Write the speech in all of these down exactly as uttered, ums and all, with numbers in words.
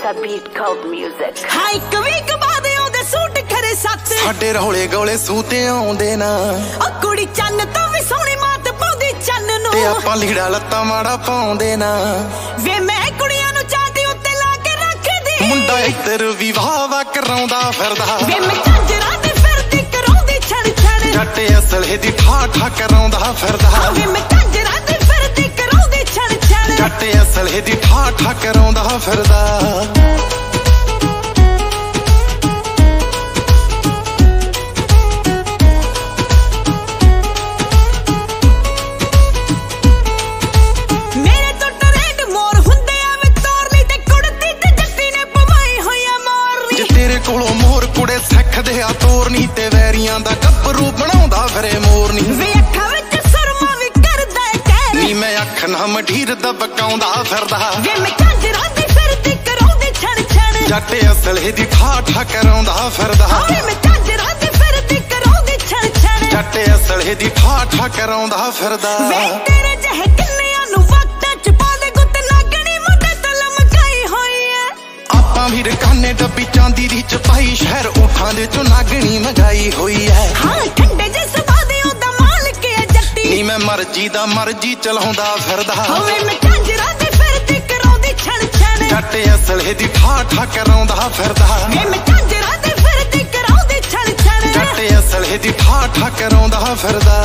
a beat called music. हाय कभी कबादे ओदे suit खरे सत्त साडे रौले गौले सूते आउंदे ना ओ कुड़ी चन्न तो भी सोहनी मात पाउंदी चन्न नु ते आपां लीड़ा लत्ता माड़ा पाउंदे ना वे मैं कुड़ियां नु चाहती उत्ते ला के रखदी मुंडा इधर विवाह वा कराउंदा फिरदा वे मैं झांजरा ते फिरदी कराउंदी छड़ छड़ जट असले दी ठा ठा कराउंदा फिरदा वे मैं झांजरा ते फिरदी कराउंदी छड़ छड़ जट असले दी ठा ठा कराउंदा फिरदा कोलों मोर कुड़े सिखदे आ तोरनी ते वैरियां दा गब्बरू बनाउंदा फिरे मोरनी वे अखां विच सुरमा भी करदा ऐ कहर नी मैं अख ना मढीर दा बकाउंदा फिरदा वे मैं झांजरा दी फिरदी कराउंदी छड़ छड़ जट असले दी ठा ठा कराउंदा फिरदा वे मैं झांजरा दी फिरदी कराउंदी छड़ छड़ जट असले दी ठा ठा कराउंदा फिरदा वे तेरे जहे किन्नियां नु वक्त च पा दे गुत लागणी मुंडे ते लमकाई होई ऐ आपां भी रकाने डब्बी चांदी दी चपाई शहर उठां दे चों नागणी मंगाई होई है हां ठंडे जे सबादे ओदा मालिक ऐ जट्टी नी मैं मर्जी दा मर्जी चलाउंदा फिरदा होवे मैं झांजरा दी फिरदी कराउंदी छड़ छड़ जट असले दी ठा ठा कराउंदा फिरदा वे मैं झांजरा दी फिरदी कराउंदी छड़ छड़ जट असले दी ठा ठा कराउंदा फिरदा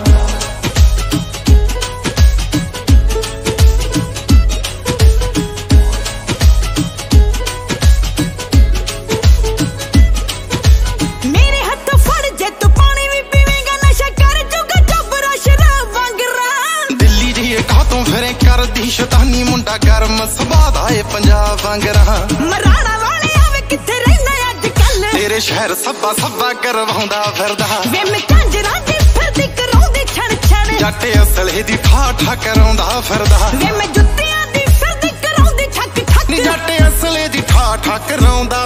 शतानी मुंडा गर्म सुभादा ए पंजाब वांगरा मराड़ा वाले आवे किथे रहंदा अजकल तेरे शहर सब्बा सब्बा करवाउंदा फिरदा वे मैं झांजरा दी फिरदी कराउंदी छड़ छड़ जट असले दी ठा ठा कराउंदा फिरदा वे मैं जुत्तियां दी फिरदी कराउंदी ठक ठक जट असले दी ठा ठा कराउंदा